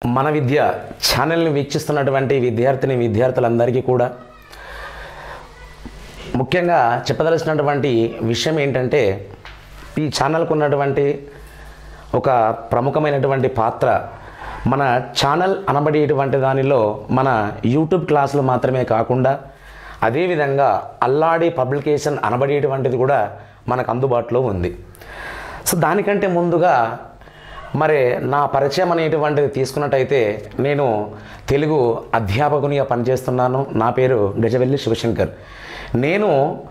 మన విద్య ఛానల్ని వీక్షిస్తున్నటువంటి విద్యార్థులందరికీ కూడా ముఖ్యంగా చెప్పదలసినటువంటి విషయం ఏంటంటే ఈ ఛానల్కు ఉన్నటువంటి ఒక ప్రముఖమైనటువంటి పాత్ర మన ఛానల్ అనబడేటువంటి దానిలో మన యూట్యూబ్ క్లాసులు మాత్రమే కాకుండా అదేవిధంగా అల్లాడి పబ్లికేషన్ అనబడేటువంటిది కూడా మనకు అందుబాటులో ఉంది. సో దానికంటే ముందుగా మరి నా పరిచయం అనేటువంటిది తీసుకున్నట్టయితే నేను తెలుగు అధ్యాపకునిగా పనిచేస్తున్నాను. నా పేరు గజవెల్లి శివశంకర్. నేను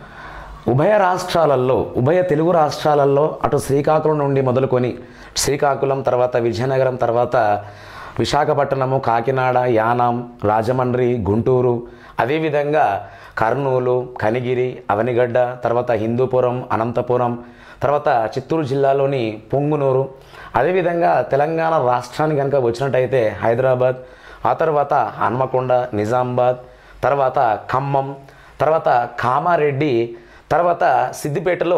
ఉభయ తెలుగు రాష్ట్రాలలో అటు శ్రీకాకుళం నుండి మొదలుకొని శ్రీకాకుళం తర్వాత విజయనగరం తర్వాత విశాఖపట్నము, కాకినాడ, యానాం, రాజమండ్రి, గుంటూరు, అదేవిధంగా కర్నూలు, కనిగిరి, అవనిగడ్డ, తర్వాత హిందూపురం, అనంతపురం, తర్వాత చిత్తూరు జిల్లాలోని పొంగునూరు, అదేవిధంగా తెలంగాణ రాష్ట్రానికి కనుక వచ్చినట్టయితే హైదరాబాద్, ఆ తర్వాత హన్మకొండ, నిజామాబాద్, తర్వాత ఖమ్మం, తర్వాత కామారెడ్డి, తర్వాత సిద్దిపేటలో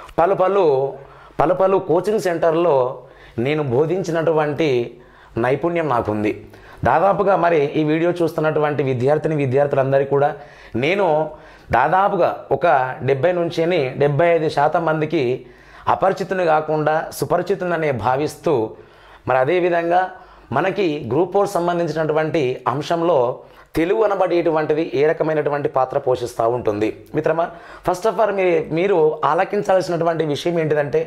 పలు కోచింగ్ సెంటర్లో నేను బోధించినటువంటి నైపుణ్యం నాకుంది. దాదాపుగా మరి ఈ వీడియో చూస్తున్నటువంటి విద్యార్థులందరికీ కూడా నేను దాదాపుగా ఒక 70 నుంచి 75% మందికి అపరిచితుని కాకుండా సుపరిచితుననే భావిస్తూ మరి అదేవిధంగా మనకి గ్రూప్ 4 సంబంధించినటువంటి అంశంలో తెలుగు అనబడేటువంటిది ఏ రకమైనటువంటి పాత్ర పోషిస్తూ ఉంటుంది. మిత్రమా, ఫస్ట్ ఆఫ్ ఆల్ మీరు ఆలకించాల్సినటువంటి విషయం ఏంటిదంటే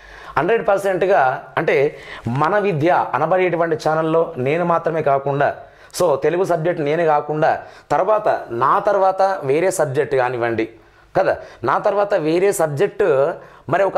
100%గా అంటే మన విద్య అనబడేటువంటి ఛానల్లో నేను మాత్రమే కాకుండా సో తెలుగు సబ్జెక్ట్ నేనే కాకుండా నా తర్వాత వేరే సబ్జెక్ట్ కానివ్వండి కదా, నా తర్వాత వేరే సబ్జెక్టు మరి ఒక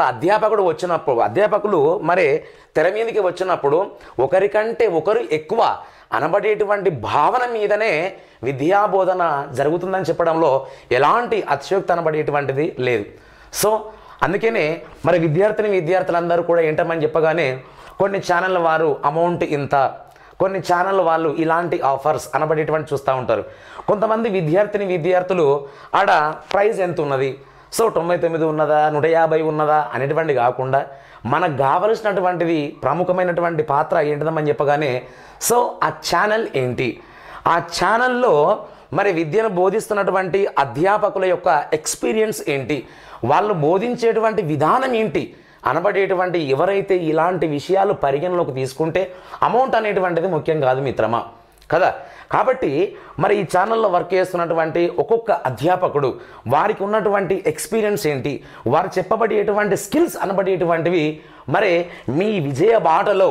అధ్యాపకులు మరి తెర మీదకి వచ్చినప్పుడు ఒకరికంటే ఒకరు ఎక్కువ అనబడేటువంటి భావన మీదనే విద్యాబోధన జరుగుతుందని చెప్పడంలో ఎలాంటి అతిశయోక్తి అనబడేటువంటిది లేదు. సో అందుకనే మరి విద్యార్థులందరూ కూడా ఏంటమని చెప్పగానే కొన్ని ఛానళ్ళ వారు అమౌంట్ ఇంత, కొన్ని ఛానల్ వాళ్ళు ఇలాంటి ఆఫర్స్ అనబడేటువంటి చూస్తూ ఉంటారు. కొంతమంది విద్యార్థులు ఆడ ప్రైస్ ఎంత ఉన్నది, సో 99 ఉన్నదా 150 ఉన్నదా అనేటువంటి కాకుండా మనకు కావలసినటువంటిది ప్రముఖమైనటువంటి పాత్ర ఏంటిదమని చెప్పగానే సో ఆ ఛానల్ ఏంటి, ఆ ఛానల్లో మరి విద్యను బోధిస్తున్నటువంటి అధ్యాపకుల యొక్క ఎక్స్పీరియన్స్ ఏంటి, వాళ్ళు బోధించేటువంటి విధానం ఏంటి అనబడేటువంటి ఎవరైతే ఇలాంటి విషయాలు పరిగణలోకి తీసుకుంటే అమౌంట్ అనేటువంటిది ముఖ్యం కాదు మిత్రమా కదా. కాబట్టి మరి ఈ ఛానల్లో వర్క్ చేస్తున్నటువంటి ఒక్కొక్క అధ్యాపకుడు వారికి ఉన్నటువంటి ఎక్స్పీరియన్స్ ఏంటి, వారు చెప్పబడేటువంటి స్కిల్స్ అనబడేటువంటివి మరి మీ విజయ బాటలో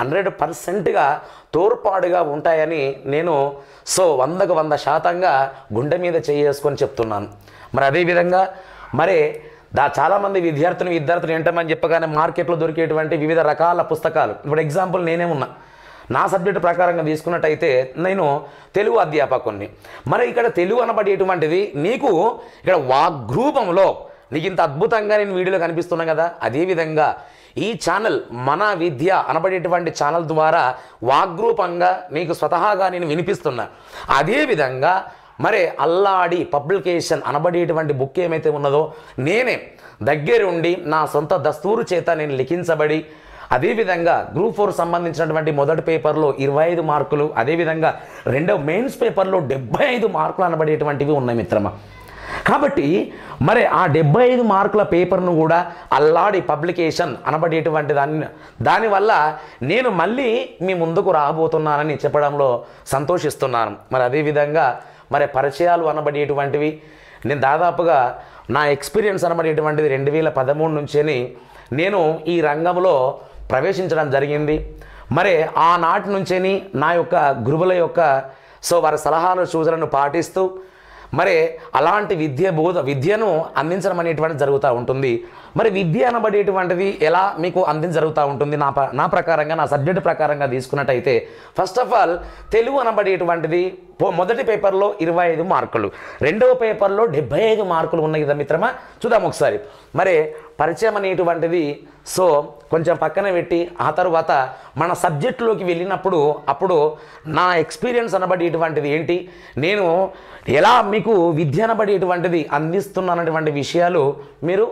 100%గా తోడ్పాటుగా ఉంటాయని నేను 100కు 100% గుండె మీద చేసుకొని చెప్తున్నాను. మరి అదేవిధంగా మరి చాలామంది విద్యార్థులు ఏంటమని చెప్పగానే మార్కెట్లో దొరికేటువంటి వివిధ రకాల పుస్తకాలు, ఇప్పుడు ఎగ్జాంపుల్ నేనే ఉన్నా, నా సబ్జెక్టు ప్రకారంగా తీసుకున్నట్టయితే నేను తెలుగు అధ్యాపకుని. మరి ఇక్కడ తెలుగు అనబడేటువంటిది నీకు ఇక్కడ వాగ్రూపంలో నీకు ఇంత అద్భుతంగా నేను వీడియోలో కనిపిస్తున్నాను కదా, అదేవిధంగా ఈ ఛానల్ మన విద్య అనబడేటువంటి ఛానల్ ద్వారా వాగ్రూపంగా నీకు స్వతహాగా నేను వినిపిస్తున్నా. అదేవిధంగా మరి అల్లాడి పబ్లికేషన్ అనబడేటువంటి బుక్ ఏమైతే ఉన్నదో నేనే దగ్గరుండి నా సొంత దస్తూరు చేత నేను లిఖించబడి, అదేవిధంగా గ్రూప్ 4 సంబంధించినటువంటి మొదటి పేపర్లో 25 మార్కులు, అదేవిధంగా రెండవ మెయిన్స్ పేపర్లో 75 మార్కులు అనబడేటువంటివి ఉన్నాయి మిత్రమా. కాబట్టి మరి ఆ 75 మార్కుల పేపర్ను కూడా అల్లాడి పబ్లికేషన్ అనబడేటువంటి దానివల్ల నేను మళ్ళీ మీ ముందుకు రాబోతున్నానని చెప్పడంలో సంతోషిస్తున్నాను. మరి అదేవిధంగా మరి పరిచయాలు అనబడేటువంటివి నేను దాదాపుగా నా ఎక్స్పీరియన్స్ అనబడేటువంటిది 2013 నుంచే నేను ఈ రంగంలో ప్రవేశించడం జరిగింది. మరి ఆనాటి నుంచే నా యొక్క గురువుల యొక్క వారి సలహాలు సూచనలను పాటిస్తూ మరి అలాంటి విద్యను అందించడం అనేటువంటిది జరుగుతూ ఉంటుంది. మరి విద్య అనబడేటువంటిది ఎలా మీకు జరుగుతూ ఉంటుంది నా ప్రకారంగా, నా సబ్జెక్టు ప్రకారంగా తీసుకున్నట్టయితే ఫస్ట్ ఆఫ్ ఆల్ తెలుగు అనబడేటువంటిది మొదటి పేపర్లో 25 మార్కులు, రెండవ పేపర్లో 75 మార్కులు ఉన్నాయి కదా మిత్రమా. చూద్దాం ఒకసారి. మరి పరిచయం అనేటువంటిది కొంచెం పక్కన పెట్టి ఆ తర్వాత మన సబ్జెక్టులోకి వెళ్ళినప్పుడు అప్పుడు నా ఎక్స్పీరియన్స్ అనబడేటువంటిది ఏంటి, నేను ఎలా మీకు విద్య అనబడేటువంటిది అందిస్తున్నానటువంటి విషయాలు మీరు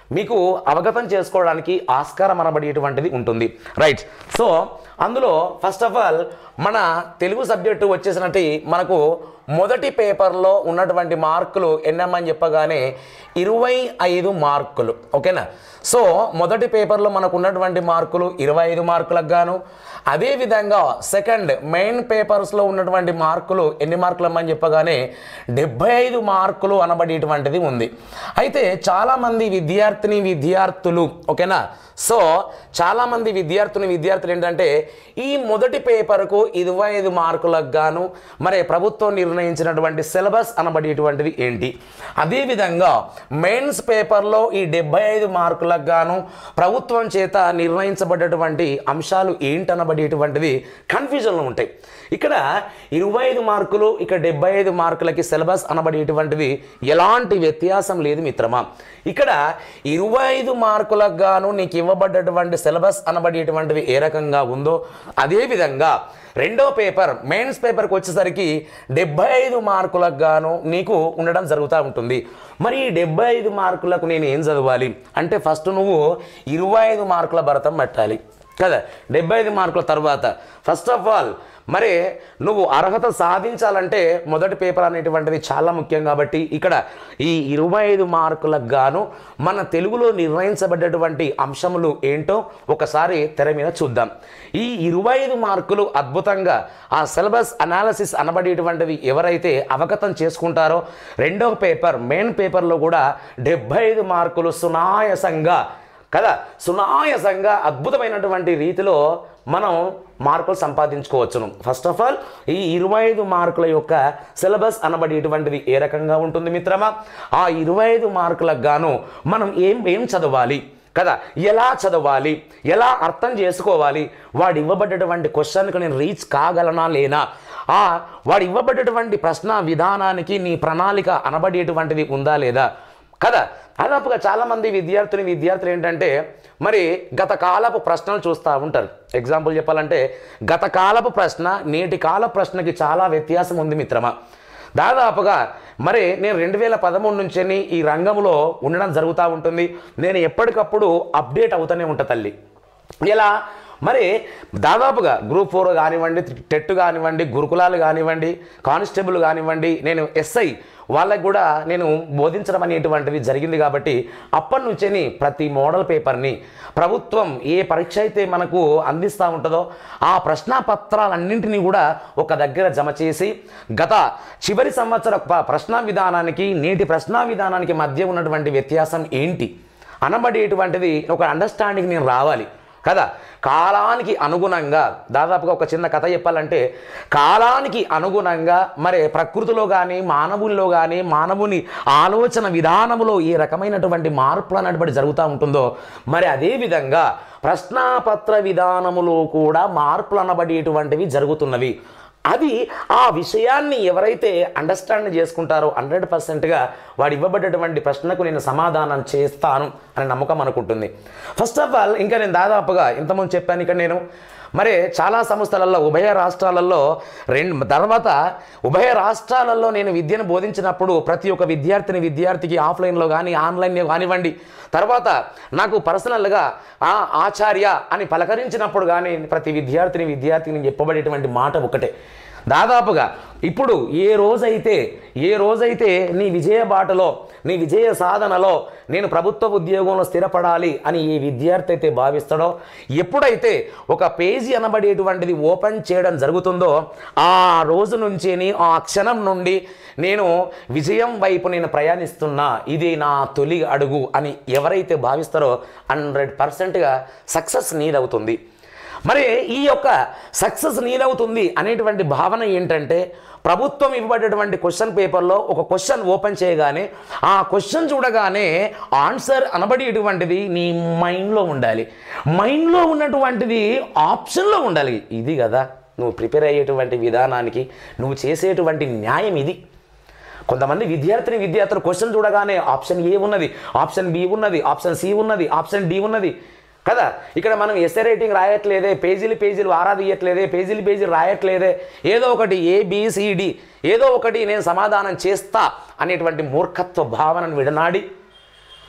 మీకు అవగతం చేసుకోవడానికి ఆస్కారం అనబడేటువంటిది ఉంటుంది. రైట్. సో అందులో ఫస్ట్ ఆఫ్ ఆల్ మన తెలుగు సబ్జెక్టు వచ్చేసినట్టు మనకు మొదటి పేపర్లో ఉన్నటువంటి మార్కులు ఎన్నమ్మని చెప్పగానే 25 మార్కులు. ఓకేనా? సో మొదటి పేపర్లో మనకు ఉన్నటువంటి మార్కులు 25 మార్కులకు గాను, అదేవిధంగా సెకండ్ మెయిన్ పేపర్స్లో ఉన్నటువంటి మార్కులు ఎన్ని మార్కులు అమ్మని చెప్పగానే 75 మార్కులు అనబడేటువంటిది ఉంది. అయితే చాలామంది విద్యార్థులు ఓకేనా, సో చాలామంది విద్యార్థులు ఏంటంటే ఈ మొదటి పేపర్కు 25 మార్కులకు గాను మరి ప్రభుత్వం నిర్ణయించినటువంటి సిలబస్ అనబడేటువంటిది ఏంటి, అదేవిధంగా మెయిన్స్ పేపర్లో ఈ 75 మార్కులకు గాను ప్రభుత్వం చేత నిర్ణయించబడ్డటువంటి అంశాలు ఏంటనబడేటువంటిది కన్ఫ్యూజన్లో ఉంటాయి. ఇక్కడ 25 మార్కులు ఇక్కడ 75 మార్కులకి సిలబస్ అనబడేటువంటిది ఎలాంటి వ్యత్యాసం లేదు మిత్రమా. ఇక్కడ 25 మార్కులకు గాను నీకు ఇవ్వబడ్డటువంటి సిలబస్ అనబడేటువంటిది ఏ రకంగా ఉందో అదేవిధంగా రెండో పేపర్ మెయిన్స్ పేపర్కి వచ్చేసరికి 75 మార్కులకు గాను నీకు ఉండడం జరుగుతూ ఉంటుంది. మరి ఈ 75 మార్కులకు నేను ఏం చదవాలి అంటే ఫస్ట్ నువ్వు 25 మార్కుల భరతం పెట్టాలి కదా. 75 మార్కుల తర్వాత ఫస్ట్ ఆఫ్ ఆల్ మరి నువ్వు అర్హత సాధించాలంటే మొదటి పేపర్ అనేటువంటిది చాలా ముఖ్యం. కాబట్టి ఇక్కడ ఈ 25 మార్కులకు గాను మన తెలుగులో నిర్ణయించబడ్డటువంటి అంశములు ఏంటో ఒకసారి తెర మీద చూద్దాం. ఈ 25 మార్కులు అద్భుతంగా ఆ సిలబస్ అనాలిసిస్ అనబడేటువంటిది ఎవరైతే అవగతం చేసుకుంటారో రెండవ పేపర్ మెయిన్ పేపర్లో కూడా 75 మార్కులు సునాయాసంగా అద్భుతమైనటువంటి రీతిలో మనం మార్కులు సంపాదించుకోవచ్చును. ఫస్ట్ ఆఫ్ ఆల్ ఈ 25 మార్కుల యొక్క సిలబస్ అనబడేటువంటిది ఏ రకంగా ఉంటుంది మిత్రమా, ఆ 25 మార్కులకు గాను మనం ఏం చదవాలి కదా, ఎలా చదవాలి, ఎలా అర్థం చేసుకోవాలి, వాడు ఇవ్వబడ్డటువంటి క్వశ్చన్కి నేను రీచ్ కాగలనా లేనా, వాడు ఇవ్వబడ్డటువంటి ప్రశ్న విధానానికి నీ ప్రణాళిక అనబడేటువంటిది ఉందా లేదా కదా. దాదాపుగా చాలామంది విద్యార్థులు ఏంటంటే మరి గత కాలపు ప్రశ్నలు చూస్తూ ఉంటారు. ఎగ్జాంపుల్ చెప్పాలంటే గత కాలపు ప్రశ్న నేటి కాల ప్రశ్నకి చాలా వ్యత్యాసం ఉంది మిత్రమా. దాదాపుగా మరి నేను 2013 నుంచి ఈ రంగంలో ఉండడం జరుగుతూ ఉంటుంది. నేను ఎప్పటికప్పుడు అప్డేట్ అవుతూనే ఉంటా తల్లి. ఎలా మరి దాదాపుగా గ్రూప్ 4 కానివ్వండి, టెట్ కానివ్వండి, గురుకులాలు కానివ్వండి, కానిస్టేబుల్ కానివ్వండి, నేను ఎస్ఐ వాళ్ళకు కూడా నేను బోధించడం అనేటువంటిది జరిగింది. కాబట్టి అప్పటి నుంచే ప్రతి మోడల్ పేపర్ని ప్రభుత్వం ఏ పరీక్ష అయితే మనకు అందిస్తూ ఉంటుందో ఆ ప్రశ్నాపత్రాలన్నింటినీ కూడా ఒక దగ్గర జమ చేసి గత చివరి సంవత్సర ప్రశ్న విధానానికి నేటి ప్రశ్న విధానానికి మధ్య ఉన్నటువంటి వ్యత్యాసం ఏంటి అనబడేటువంటిది ఒక అండర్స్టాండింగ్ నేను రావాలి కదా. కాలానికి అనుగుణంగా దాదాపుగా ఒక చిన్న కథ చెప్పాలంటే కాలానికి అనుగుణంగా మరి ప్రకృతిలో కానీ మానవుల్లో కానీ మానవుని ఆలోచన విధానంలో ఏ రకమైనటువంటి మార్పులు అనేటువంటి జరుగుతూ ఉంటుందో మరి అదేవిధంగా ప్రశ్నాపత్ర విధానములో కూడా మార్పులు అనబడేటువంటివి జరుగుతున్నవి. అది ఆ విషయాన్ని ఎవరైతే అండర్స్టాండ్ చేసుకుంటారో 100%గా వాడు ఇవ్వబడ్డటువంటి ప్రశ్నకు నేను సమాధానం చేస్తాను అనే నమ్మకం అనుకుంటుంది. ఫస్ట్ ఆఫ్ ఆల్ ఇంకా నేను దాదాపుగా ఇంతకుముందు చెప్పాను ఇక్కడ నేను మరి చాలా సంస్థలలో ఉభయ రాష్ట్రాలలో నేను విద్యను బోధించినప్పుడు ప్రతి ఒక్క విద్యార్థికి ఆఫ్లైన్లో కానీ ఆన్లైన్లో కానివ్వండి తర్వాత నాకు పర్సనల్గా ఆచార్య అని పలకరించినప్పుడు కానీ ప్రతి విద్యార్థిని చెప్పబడేటువంటి మాట ఒకటే. దాదాపుగా ఇప్పుడు ఏ రోజైతే నీ విజయ బాటలో నీ విజయ సాధనలో నేను ప్రభుత్వ ఉద్యోగంలో స్థిరపడాలి అని ఏ విద్యార్థి అయితే భావిస్తాడో ఎప్పుడైతే ఒక పేజీ అనబడేటువంటిది ఓపెన్ చేయడం జరుగుతుందో ఆ రోజు నుంచి ఆ క్షణం నుండి నేను విజయం వైపు నేను ప్రయాణిస్తున్నా, ఇది నా తొలి అడుగు అని ఎవరైతే భావిస్తారో 100%గా సక్సెస్ నీదవుతుంది. మరి ఈ యొక్క సక్సెస్ నీదవుతుంది అనేటువంటి భావన ఏంటంటే ప్రభుత్వం ఇవ్వబడేటువంటి క్వశ్చన్ పేపర్లో ఒక క్వశ్చన్ ఓపెన్ చేయగానే ఆ క్వశ్చన్ చూడగానే ఆన్సర్ అనబడేటువంటిది నీ మైండ్లో ఉండాలి, మైండ్లో ఉన్నటువంటిది ఆప్షన్లో ఉండాలి. ఇది కదా నువ్వు ప్రిపేర్ అయ్యేటువంటి విధానానికి నువ్వు చేసేటువంటి న్యాయం ఇది. కొంతమంది విద్యార్థులు క్వశ్చన్ చూడగానే ఆప్షన్ ఏ ఉన్నది, ఆప్షన్ బి ఉన్నది, ఆప్షన్ సి ఉన్నది, ఆప్షన్ డి ఉన్నది కదా. ఇక్కడ మనం ఎస్ఏ రైటింగ్ రాయట్లేదే, పేజీలు ఆరాధియట్లేదే, పేజీలు రాయట్లేదే, ఏదో ఒకటి ఏబిసిడి ఏదో ఒకటి నేను సమాధానం చేస్తా అనేటువంటి మూర్ఖత్వ భావనను విడనాడి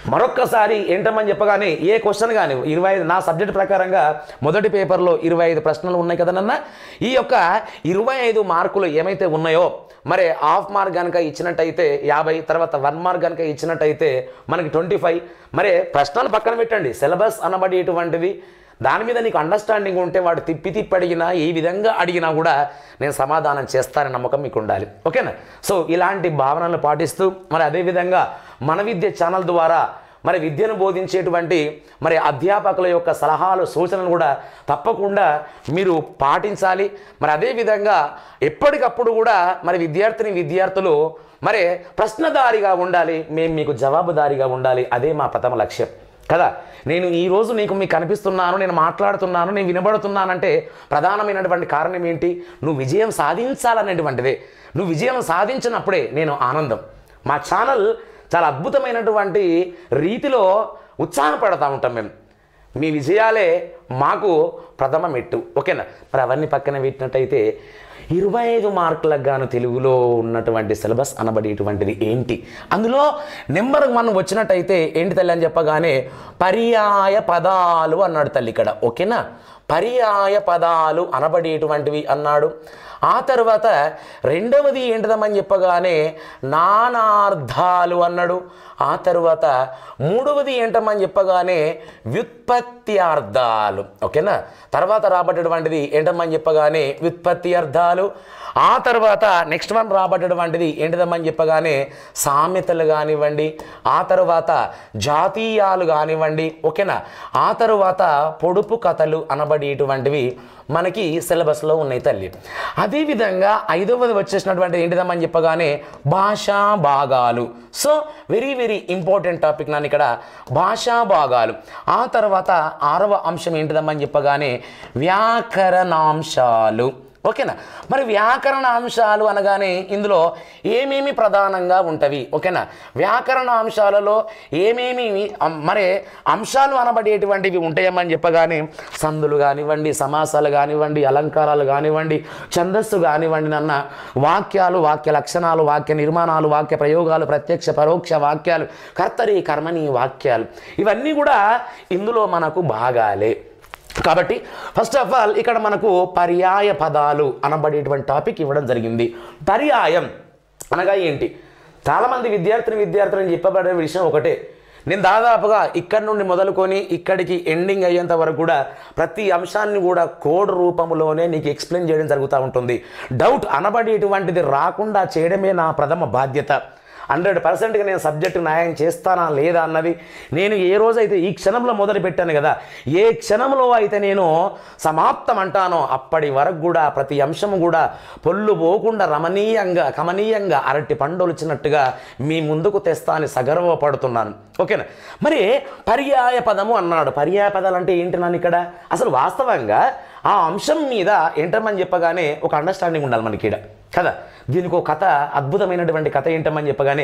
మరొక్కసారి ఏంటమ్మని చెప్పగానే ఏ క్వశ్చన్ కానీ 25 నా సబ్జెక్ట్ ప్రకారంగా మొదటి పేపర్లో 25 ప్రశ్నలు ఉన్నాయి కదనన్నా. ఈ యొక్క 25 మార్కులు ఏమైతే ఉన్నాయో మరి హాఫ్ మార్క్ కనుక ఇచ్చినట్టయితే 50, తర్వాత 1 మార్క్ కనుక ఇచ్చినట్టయితే మనకి 25. మరి ప్రశ్నలు పక్కన పెట్టండి, సిలబస్ అనబడేటువంటిది దాని మీద నీకు అండర్స్టాండింగ్ ఉంటే వాడు తిప్పి అడిగినా ఏ విధంగా అడిగినా కూడా నేను సమాధానం చేస్తానని నమ్మకం మీకు ఉండాలి. ఓకేనా? సో ఇలాంటి భావనలు పాటిస్తూ మరి అదేవిధంగా మన విద్య ఛానల్ ద్వారా మరి విద్యను బోధించేటువంటి మరి అధ్యాపకుల యొక్క సలహాలు సూచనలు కూడా తప్పకుండా మీరు పాటించాలి. మరి అదేవిధంగా ఎప్పటికప్పుడు కూడా మరి విద్యార్థులు మరి ప్రశ్నదారిగా ఉండాలి, మేము మీకు జవాబుదారిగా ఉండాలి. అదే మా ప్రథమ లక్ష్యం కదా. నేను ఈరోజు మీకు కనిపిస్తున్నాను, నేను మాట్లాడుతున్నాను, నేను వినబడుతున్నానంటే ప్రధానమైనటువంటి కారణం ఏంటి? నువ్వు విజయం సాధించాలనేటువంటిదే. నువ్వు విజయం సాధించినప్పుడే నేను ఆనందం. మా ఛానల్ చాలా అద్భుతమైనటువంటి రీతిలో ఉత్సాహపడతా ఉంటాం మేము. మీ విజయాలే మాకు ప్రథమ మెట్టు. ఓకేనా? మరి అవన్నీ పక్కన పెట్టినట్టయితే 25 మార్కులకు గాను తెలుగులో ఉన్నటువంటి సిలబస్ అనబడేటువంటిది ఏంటి? అందులో నెంబర్ 1 వచ్చినట్టయితే ఏంటి తల్లి అని చెప్పగానే పర్యాయ పదాలు అన్నాడు తల్లి ఇక్కడ. ఓకేనా? పర్యాయ పదాలు అనబడేటువంటివి అన్నాడు. ఆ తర్వాత రెండవది ఏంటిదమ్మని చెప్పగానే నానార్థాలు అన్నాడు. ఆ తర్వాత మూడవది ఏంటమ్మని చెప్పగానే వ్యుత్పత్త్యార్థాలు. ఓకేనా? తర్వాత రాబట్టేటువంటిది ఏంటమ్మని చెప్పగానే వ్యుత్పత్త్యార్థాలు. ఆ తర్వాత నెక్స్ట్ వన్ రాబట్టేటువంటిది ఏంటిదమ్మని చెప్పగానే సామెతలు కానివ్వండి, ఆ తర్వాత జాతీయాలు కానివ్వండి. ఓకేనా? ఆ తర్వాత పొడుపు కథలు అనబడేటువంటివి మనకి సిలబస్లో ఉన్నాయి తల్లి. అదేవిధంగా 5వది వచ్చేసినటువంటి ఏంటిదమ్మని చెప్పగానే భాషా భాగాలు. So very very important topic నాన్న ఇక్కడ భాషా భాగాలు. ఆ తర్వాత 6వ అంశం ఏంటిదమ్మని చెప్పగానే వ్యాకరణాంశాలు. ఓకేనా? మరి వ్యాకరణ అంశాలు అనగానే ఇందులో ఏమేమి ప్రధానంగా ఉంటవి? ఓకేనా? వ్యాకరణ అంశాలలో ఏమేమి మరి అంశాలు అనబడేటువంటివి ఉంటాయమ్మని చెప్పగానే సందులు కానివ్వండి, సమాసాలు కానివ్వండి, అలంకారాలు కానివ్వండి, ఛందస్సు కానివ్వండి, నన్న వాక్యాలు, వాక్య లక్షణాలు, వాక్య నిర్మాణాలు, వాక్య ప్రయోగాలు, ప్రత్యక్ష పరోక్ష వాక్యాలు, కర్తరి కర్మని వాక్యాలు, ఇవన్నీ కూడా ఇందులో మనకు భాగాలే. కాబట్టి ఫస్ట్ ఆఫ్ ఆల్ ఇక్కడ మనకు పర్యాయ పదాలు అనబడేటువంటి టాపిక్ ఇవ్వడం జరిగింది. పర్యాయం అనగా ఏంటి? చాలామంది విద్యార్థులను చెప్పబడే విషయం ఒకటే. నేను దాదాపుగా ఇక్కడి నుండి మొదలుకొని ఇక్కడికి ఎండింగ్ అయ్యేంత వరకు కూడా ప్రతి అంశాన్ని కూడా కోడ్ రూపంలోనే నీకు ఎక్స్ప్లెయిన్ చేయడం జరుగుతూ ఉంటుంది. డౌట్ అనబడేటువంటిది రాకుండా చేయడమే నా ప్రథమ బాధ్యత. 100%గా నేను సబ్జెక్టు న్యాయం చేస్తానా లేదా అన్నది నేను ఏ రోజైతే ఈ క్షణంలో మొదలు పెట్టాను కదా, ఏ క్షణంలో అయితే నేను సమాప్తం అంటానో అప్పటి వరకు కూడా ప్రతి అంశము కూడా పొల్లు పోకుండా రమణీయంగా కమనీయంగా అరటి పండొలిచినట్టుగా మీ ముందుకు తెస్తా అని సగర్వపడుతున్నాను. ఓకేనా? మరి పర్యాయ పదము అన్నాడు. పర్యాయ పదాలు అంటే ఏంటి నన్ను ఇక్కడ అసలు వాస్తవంగా ఆ అంశం మీద ఏంటమని చెప్పగానే ఒక అండర్స్టాండింగ్ ఉండాలి మనకి ఇక్కడ కదా. దీనికి ఒక కథ, అద్భుతమైనటువంటి కథ ఏంటమని చెప్పగానే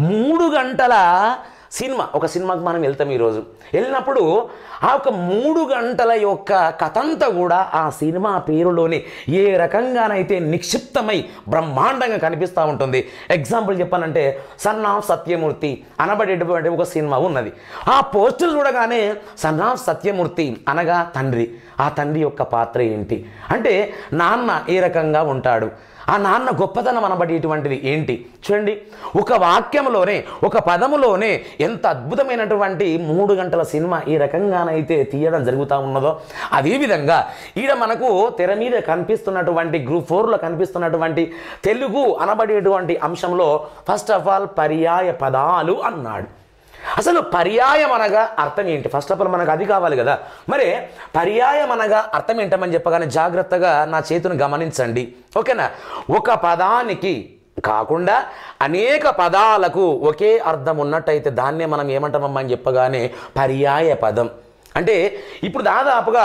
3 గంటల సినిమా, ఒక సినిమాకి మనం వెళ్తాం ఈరోజు. వెళ్ళినప్పుడు ఆ ఒక 3 గంటల యొక్క కథ అంతా కూడా ఆ సినిమా పేరులోనే ఏ రకంగానైతే నిక్షిప్తమై బ్రహ్మాండంగా కనిపిస్తూ ఉంటుంది. ఎగ్జాంపుల్ చెప్పానంటే సన్ ఆఫ్ సత్యమూర్తి అనబడేటువంటి ఒక సినిమా ఉన్నది. ఆ పోస్టర్ చూడగానే సన్ ఆఫ్ సత్యమూర్తి అనగా తండ్రి. ఆ తండ్రి యొక్క పాత్ర ఏంటి అంటే నాన్న ఏ రకంగా ఉంటాడు, ఆ నాన్న గొప్పతనం అనబడేటువంటిది ఏంటి చూడండి. ఒక వాక్యంలోనే, ఒక పదములోనే ఎంత అద్భుతమైనటువంటి 3 గంటల సినిమా ఈ రకంగానైతే తీయడం జరుగుతూ ఉన్నదో అదేవిధంగా ఈడ మనకు తెర మీద కనిపిస్తున్నటువంటి గ్రూప్ 4లో కనిపిస్తున్నటువంటి తెలుగు అనబడేటువంటి అంశంలో ఫస్ట్ ఆఫ్ ఆల్ పర్యాయ పదాలు అన్నాడు. అసలు పర్యాయం అనగా అర్థం ఏంటి? ఫస్ట్ ఆఫ్ ఆల్ మనకు అది కావాలి కదా. మరి పర్యాయం అనగా అర్థం ఏంటమని చెప్పగానే జాగ్రత్తగా నా చేతును గమనించండి. ఓకేనా? ఒక పదానికి కాకుండా అనేక పదాలకు ఒకే అర్థం ఉన్నట్టయితే దాన్నే మనం ఏమంటామని చెప్పగానే పర్యాయ పదం. అంటే ఇప్పుడు దాదాపుగా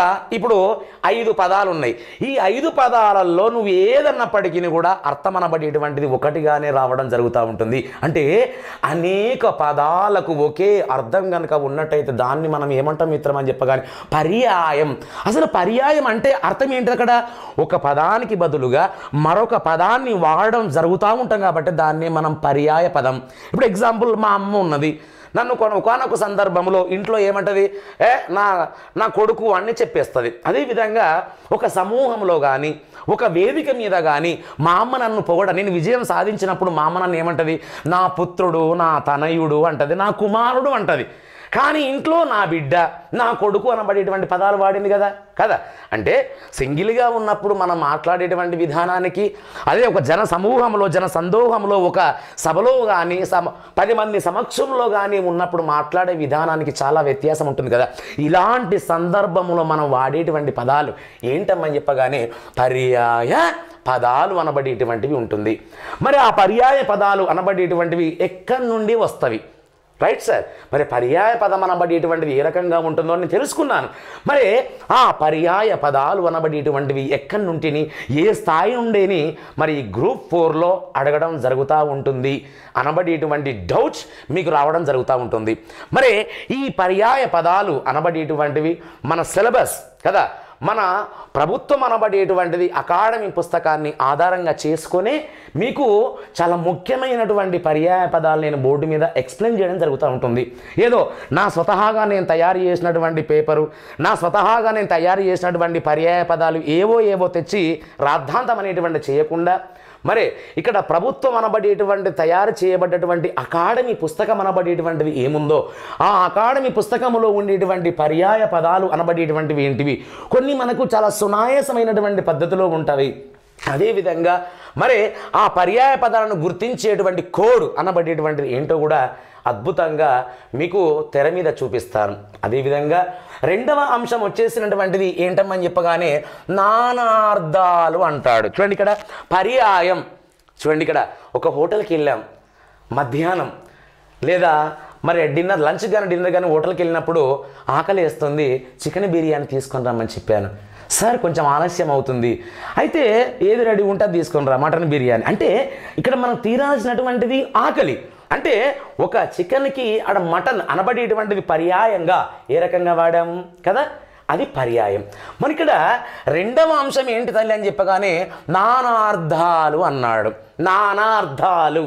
5 పదాలు ఉన్నాయి. ఈ 5 పదాలలో నువ్వు ఏదన్నప్పటికీ కూడా అర్థం అనబడేటువంటిది ఒకటిగానే రావడం జరుగుతూ ఉంటుంది. అంటే అనేక పదాలకు ఒకే అర్థం కనుక ఉన్నట్టయితే దాన్ని మనం ఏమంటాం మిత్రం అని చెప్పగానే పర్యాయం. అసలు పర్యాయం అంటే అర్థం ఏంటి? అక్కడ ఒక పదానికి బదులుగా మరొక పదాన్ని వాడడం జరుగుతూ ఉంటాం కాబట్టి దాన్ని మనం పర్యాయ పదం. ఇప్పుడు ఎగ్జాంపుల్ మా అమ్మ ఉన్నది, నన్ను ఒకానొక సందర్భంలో ఇంట్లో ఏమంటది, నా నా కొడుకు అని చెప్పేస్తుంది. అదేవిధంగా ఒక సమూహంలో కానీ ఒక వేదిక మీద కానీ మా అమ్మ నన్ను నేను విజయం సాధించినప్పుడు మా అమ్మ నన్ను ఏమంటది, నా పుత్రుడు, నా తనయుడు అంటది, నా కుమారుడు అంటది. కానీ ఇంట్లో నా బిడ్డ, నా కొడుకు అనబడేటువంటి పదాలు వాడింది కదా. అంటే సింగిల్గా ఉన్నప్పుడు మనం మాట్లాడేటువంటి విధానానికి, అదే ఒక జన సమూహంలో జన సందోహంలో ఒక సభలో కానీ 10 మంది సమక్షంలో కానీ ఉన్నప్పుడు మాట్లాడే విధానానికి చాలా వ్యత్యాసం ఉంటుంది కదా. ఇలాంటి సందర్భంలో మనం వాడేటువంటి పదాలు ఏంటమ్మని చెప్పగానే పర్యాయ పదాలు అనబడేటువంటివి ఉంటుంది. మరి ఆ పర్యాయ పదాలు అనబడేటువంటివి ఎక్కడి నుండి వస్తవి? Right sir. మరి పర్యాయ పదం అనబడేటువంటిది ఏ రకంగా ఉంటుందో నేను తెలుసుకున్నాను. మరి ఆ పర్యాయ పదాలు అనబడేటువంటివి ఎక్కడి నుండి, ఏ స్థాయి నుండేని మరి గ్రూప్ 4లో అడగడం జరుగుతూ ఉంటుంది అనబడేటువంటి డౌట్స్ మీకు రావడం జరుగుతూ ఉంటుంది. మరి ఈ పర్యాయ పదాలు అనబడేటువంటివి మన సిలబస్ కదా, మన ప్రభుత్వం అనబడేటువంటిది అకాడమీ పుస్తకాన్ని ఆధారంగా చేసుకొని మీకు చాలా ముఖ్యమైనటువంటి పర్యాయ పదాలు నేను బోర్డు మీద ఎక్స్ప్లెయిన్ చేయడం జరుగుతూ ఉంటుంది. ఏదో నా స్వతహాగా నేను తయారు చేసినటువంటి పేపరు, నా స్వతహాగా నేను తయారు చేసినటువంటి పర్యాయ పదాలు ఏవో తెచ్చి రాద్ధాంతం అనేటువంటి చేయకుండా, మరి ఇక్కడ ప్రభుత్వం అనబడేటువంటి తయారు చేయబడ్డటువంటి అకాడమీ పుస్తకం అనబడేటువంటిది ఏముందో ఆ అకాడమీ పుస్తకంలో ఉండేటువంటి పర్యాయ పదాలు అనబడేటువంటివి ఏంటివి, కొన్ని మనకు చాలా సునాయాసమైనటువంటి పద్ధతిలో ఉంటాయి. అదేవిధంగా మరి ఆ పర్యాయ పదాలను గుర్తించేటువంటి కోడ్ అనబడేటువంటిది ఏంటో కూడా అద్భుతంగా మీకు తెర మీద చూపిస్తాను. అదేవిధంగా రెండవ అంశం వచ్చేసినటువంటిది ఏంటమ్మని చెప్పగానే నానార్థాలు అంటాడు. చూడండి ఇక్కడ పర్యాయం. చూడండి ఇక్కడ ఒక హోటల్కి వెళ్ళాం మధ్యాహ్నం, లేదా మరి లంచ్ కానీ డిన్నర్ కానీ హోటల్కి వెళ్ళినప్పుడు ఆకలి వేస్తుంది, చికెన్ బిర్యానీ తీసుకొని రమ్మని చెప్పాను. సార్ కొంచెం ఆలస్యం అవుతుంది, అయితే ఏది రెడీ ఉంటే అది తీసుకొని రా, మటన్ బిర్యానీ. అంటే ఇక్కడ మనం తీరాల్సినటువంటిది ఆకలి. అంటే ఒక చికెన్కి ఆడ మటన్ అనబడేటువంటిది పర్యాయంగా ఏ రకంగా వాడాము కదా, అది పర్యాయం. మరి ఇక్కడ రెండవ అంశం ఏంటి తల్లి అని చెప్పగానే నానార్థాలు అన్నాడు. నానార్థాలు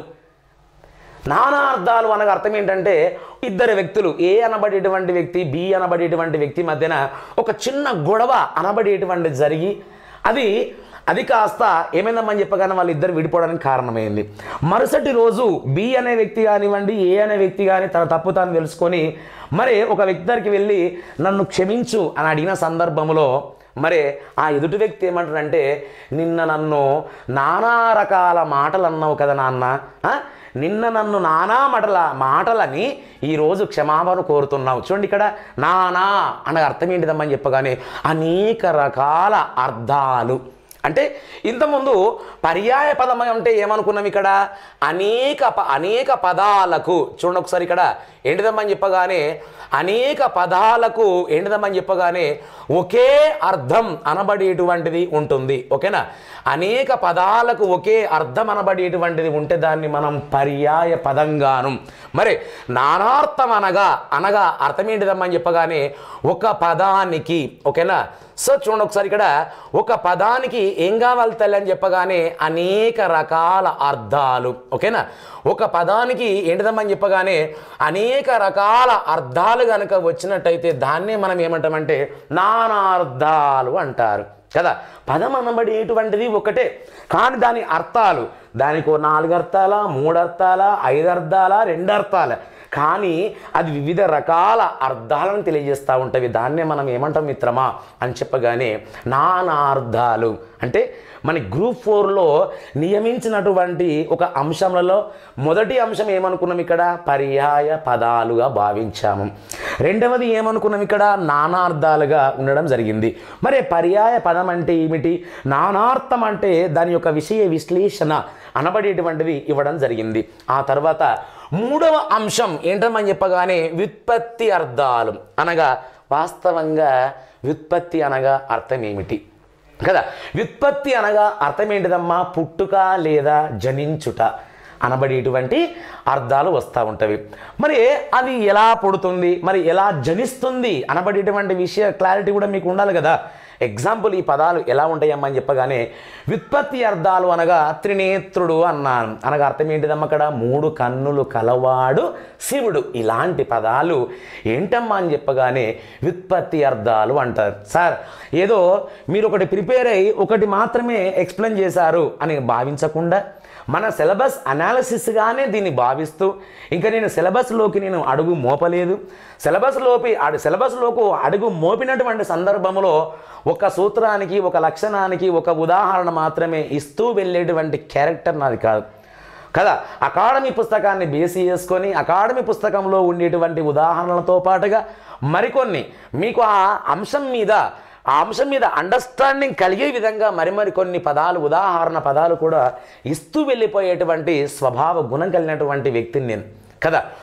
అనగా అర్థం ఏంటంటే ఇద్దరు వ్యక్తులు, ఏ అనబడేటువంటి వ్యక్తి, బి అనబడేటువంటి వ్యక్తి మధ్యన ఒక చిన్న గొడవ అనబడేటువంటి జరిగి అది కాస్త ఏమైందమ్మని చెప్పగానే వాళ్ళిద్దరు విడిపోవడానికి కారణమైంది. మరుసటి రోజు బి అనే వ్యక్తి కానివ్వండి, ఏ అనే వ్యక్తి కానీ తన తప్పు తాను తెలుసుకొని మరి ఒక వ్యక్తి దగ్గరికి వెళ్ళి నన్ను క్షమించు అని అడిగిన సందర్భంలో మరి ఆ ఎదుటి వ్యక్తి ఏమంటారంటే, నిన్న నన్ను నానా రకాల మాటలు అన్నావు కదా నాన్న, నిన్న నన్ను నానా మాటలని ఈరోజు క్షమాపణ కోరుతున్నావు. చూడండి ఇక్కడ నానా అనే అర్థం ఏంటిదమ్మని చెప్పగానే అనేక రకాల అర్థాలు. అంటే ఇంతకుముందు పర్యాయ పదం అంటే ఏమనుకున్నాం, ఇక్కడ అనేక పదాలకు. చూడండి ఒకసారి ఇక్కడ ఏంటిదమ్మని చెప్పగానే అనేక పదాలకు ఏంటిదమ్మని చెప్పగానే ఒకే అర్థం అనబడేటువంటిది ఉంటుంది. ఓకేనా, అనేక పదాలకు ఒకే అర్థం అనబడేటువంటిది ఉంటే దాన్ని మనం పర్యాయ పదంగాను. మరి నానార్థం అనగా అర్థం ఏంటిదమ్మని చెప్పగానే ఒక పదానికి. ఓకేనా, సో చూడండి ఒకసారి ఇక్కడ ఒక పదానికి ఏం కావాలి తల్లి అని చెప్పగానే అనేక రకాల అర్థాలు. ఓకేనా, ఒక పదానికి ఏంటిదమ్మని చెప్పగానే అనేక రకాల అర్థాలు కనుక వచ్చినట్టయితే దాన్నే మనం ఏమంటామంటే నానార్థాలు అంటారు కదా. పదం అనబడేటువంటిది ఒకటే, కానీ దాని అర్థాలు దానికి 4 అర్థాల, 3 అర్థాల, 5 అర్థాల, 2 అర్థాల, కానీ అది వివిధ రకాల అర్థాలను తెలియజేస్తూ ఉంటుంది. దాన్నే మనం ఏమంటాం మిత్రమా అని చెప్పగానే నానార్థాలు. అంటే మన గ్రూప్ 4లో నియమించినటువంటి ఒక అంశంలో మొదటి అంశం ఏమనుకున్నాం, ఇక్కడ పర్యాయ పదాలుగా భావించాము. రెండవది ఏమనుకున్నాం, ఇక్కడ నానార్థాలుగా ఉండడం జరిగింది. మరి పర్యాయ పదం అంటే ఏమిటి, నానార్థం అంటే దాని యొక్క విషయ విశ్లేషణ అనబడేటువంటిది ఇవ్వడం జరిగింది. ఆ తర్వాత మూడవ అంశం ఏంటని చెప్పగానే వ్యుత్పత్తి అర్థాలు అనగా వాస్తవంగా వ్యుత్పత్తి అనగా అర్థం ఏమిటి కదా. వ్యుత్పత్తి అనగా అర్థం ఏంటిదమ్మా, పుట్టుక లేదా జనించుట అనబడేటువంటి అర్థాలు వస్తూ ఉంటవి. మరి అది ఎలా పుడుతుంది, మరి ఎలా జనిస్తుంది అనబడేటువంటి విషయ క్లారిటీ కూడా మీకు ఉండాలి కదా. ఎగ్జాంపుల్ ఈ పదాలు ఎలా ఉంటాయమ్మా అని చెప్పగానే వ్యుత్పత్తి అర్థాలు అనగా త్రినేత్రుడు అన్నాను. అనగా అర్థం ఏంటిదమ్మా అక్కడ? 3 కన్నులు కలవాడు శివుడు. ఇలాంటి పదాలు ఏంటమ్మా అని చెప్పగానే వ్యుత్పత్తి అర్థాలు అంటారు. సార్ ఏదో మీరు ఒకటి ప్రిపేర్ అయ్యి ఒకటి మాత్రమే ఎక్స్ప్లెయిన్ చేశారు అని భావించకుండా మన సిలబస్ అనాలిసిస్గానే దీన్ని భావిస్తూ ఇంకా నేను సిలబస్లోకి నేను అడుగు మోపలేదు, సిలబస్లోకి అడుగు మోపినటువంటి సందర్భంలో ఒక సూత్రానికి, ఒక లక్షణానికి, ఒక ఉదాహరణ మాత్రమే ఇస్తూ వెళ్ళేటువంటి క్యారెక్టర్ నాది కాదు కదా. అకాడమీ పుస్తకాన్ని బేసి చేసుకొని అకాడమీ పుస్తకంలో ఉండేటువంటి ఉదాహరణలతో పాటుగా మరికొన్ని మీకు ఆ అంశం మీద అండర్స్టాండింగ్ కలిగే విధంగా మరికొన్ని పదాలు, ఉదాహరణ పదాలు కూడా ఇస్తూ వెళ్ళిపోయేటువంటి స్వభావ గుణం కలిగినటువంటి వ్యక్తిని నేను కదా.